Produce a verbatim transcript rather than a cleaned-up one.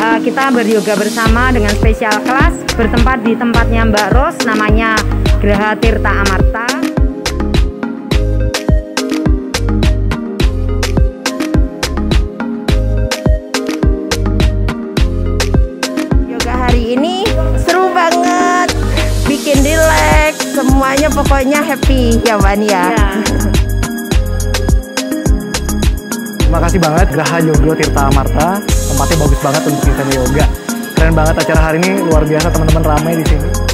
uh, kita beryoga bersama dengan spesial kelas bertempat di tempatnya Mbak Ros, namanya Graha Tirta Amarta. Yoga hari ini seru banget, bikin rileks, semuanya pokoknya happy ya Mbak Nia. Ya. Terima kasih banget Graha Joglo Tirta Amarta, tempatnya bagus banget untuk kita yoga. Keren banget acara hari ini, luar biasa teman-teman, ramai di sini.